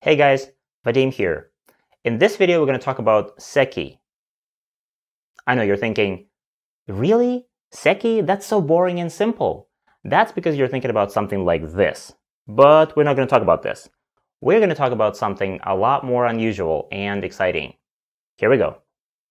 Hey guys, Vadim here. In this video we're going to talk about seki. I know you're thinking, really? Seki? That's so boring and simple. That's because you're thinking about something like this. But we're not going to talk about this. We're going to talk about something a lot more unusual and exciting. Here we go.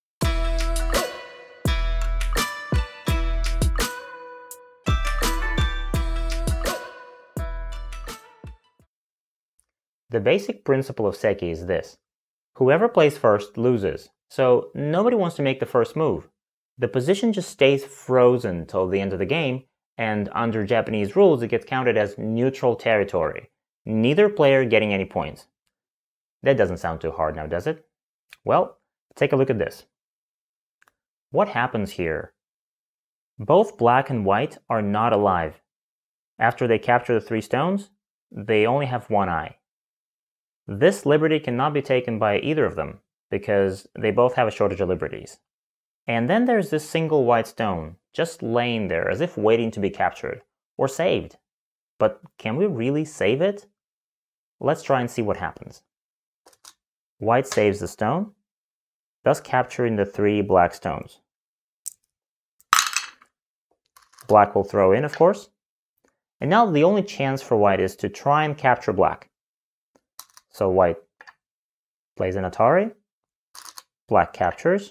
The basic principle of seki is this. Whoever plays first loses, so nobody wants to make the first move. The position just stays frozen till the end of the game, and under Japanese rules it gets counted as neutral territory, neither player getting any points. That doesn't sound too hard now, does it? Well, take a look at this. What happens here? Both black and white are not alive. After they capture the 3 stones, they only have one eye. This liberty cannot be taken by either of them, because they both have a shortage of liberties. And then there's this single white stone, just laying there as if waiting to be captured, or saved. But can we really save it? Let's try and see what happens. White saves the stone, thus capturing the 3 black stones. Black will throw in, of course. And now the only chance for white is to try and capture black. So white plays an Atari, black captures,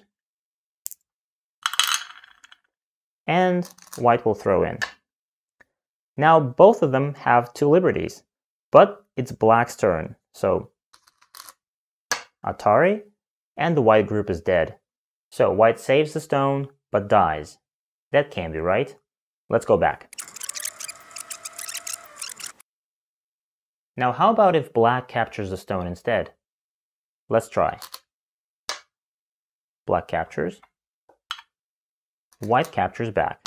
and white will throw in. Now both of them have 2 liberties, but it's black's turn, so Atari, and the white group is dead. So white saves the stone, but dies. That can't be right. Let's go back. Now how about if black captures the stone instead? Let's try. Black captures. White captures back.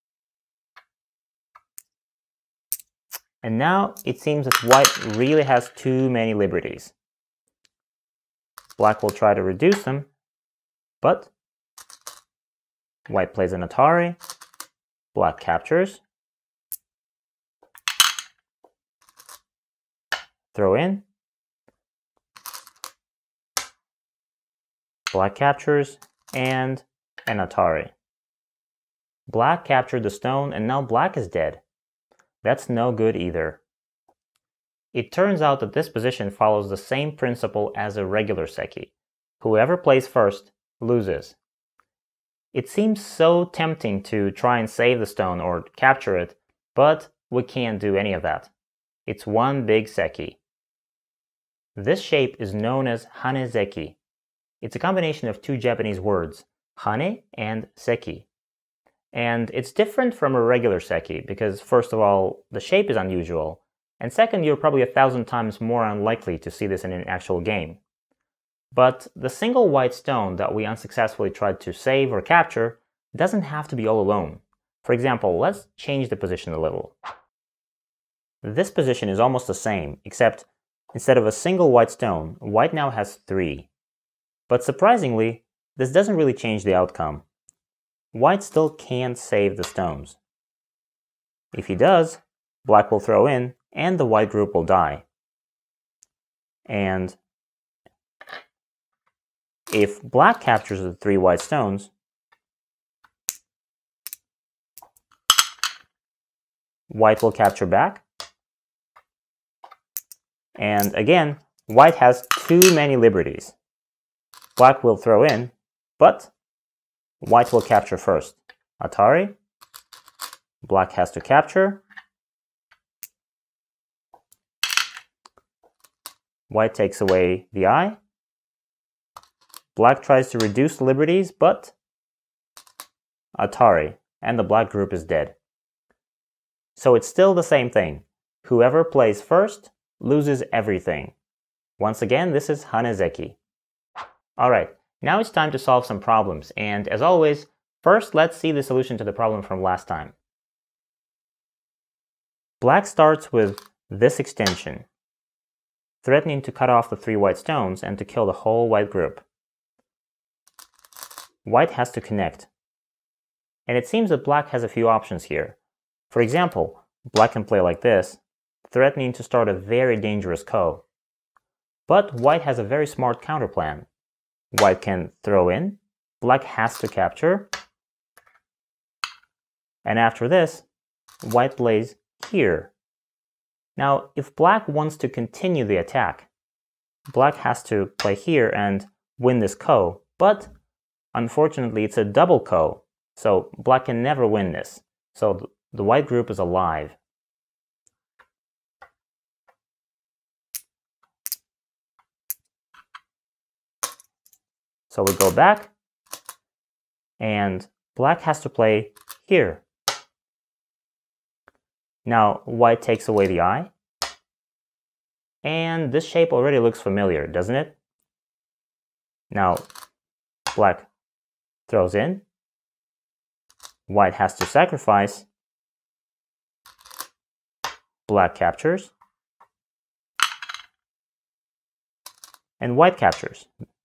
And now it seems that white really has too many liberties. Black will try to reduce them, but white plays an Atari, black captures, throw in, black captures, and an Atari. Black captured the stone, and now black is dead. That's no good either. It turns out that this position follows the same principle as a regular seki. Whoever plays first loses. It seems so tempting to try and save the stone or capture it, but we can't do any of that. It's one big seki. This shape is known as Hanezeki. It's a combination of 2 Japanese words, hane and seki. And it's different from a regular seki because, first of all, the shape is unusual, and second, you're probably 1,000 times more unlikely to see this in an actual game. But the single white stone that we unsuccessfully tried to save or capture doesn't have to be all alone. For example, let's change the position a little. This position is almost the same, except instead of a single white stone, white now has 3. But surprisingly, this doesn't really change the outcome. White still can't save the stones. If he does, black will throw in, and the white group will die. And if black captures the 3 white stones, white will capture back. And again, white has too many liberties. Black will throw in, but white will capture first. Atari, black has to capture. White takes away the eye. Black tries to reduce the liberties, but Atari, and the black group is dead. So it's still the same thing. Whoever plays first loses everything. Once again, this is Hanezeki. Alright, now it's time to solve some problems, and as always, first let's see the solution to the problem from last time. Black starts with this extension, threatening to cut off the 3 white stones and to kill the whole white group. White has to connect. And it seems that black has a few options here. For example, black can play like this, threatening to start a very dangerous ko. But white has a very smart counterplan. White can throw in, black has to capture, and after this, white plays here. Now, if black wants to continue the attack, black has to play here and win this ko, but unfortunately it's a double ko, so black can never win this. So the white group is alive. So we go back, and black has to play here. Now white takes away the eye, and this shape already looks familiar, doesn't it? Now black throws in, white has to sacrifice, black captures, and white captures.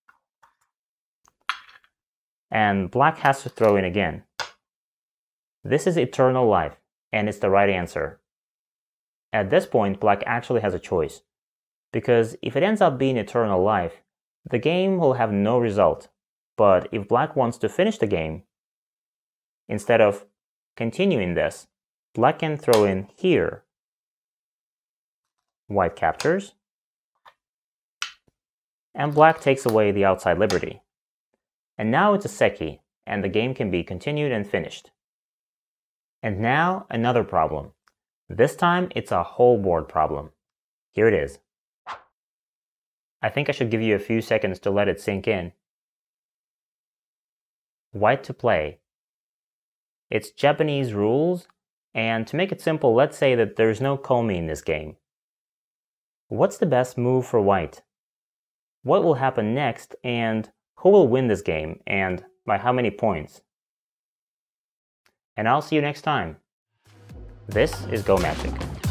And black has to throw in again. This is eternal life, and it's the right answer. At this point, black actually has a choice, because if it ends up being eternal life, the game will have no result. But if black wants to finish the game, instead of continuing this, black can throw in here. White captures, and black takes away the outside liberty. And now it's a seki, and the game can be continued and finished. And now another problem. This time it's a whole board problem. Here it is. I think I should give you a few seconds to let it sink in. White to play. It's Japanese rules, and to make it simple, let's say that there's no komi in this game. What's the best move for white? What will happen next, and who will win this game, and by how many points? And I'll see you next time. This is Go Magic.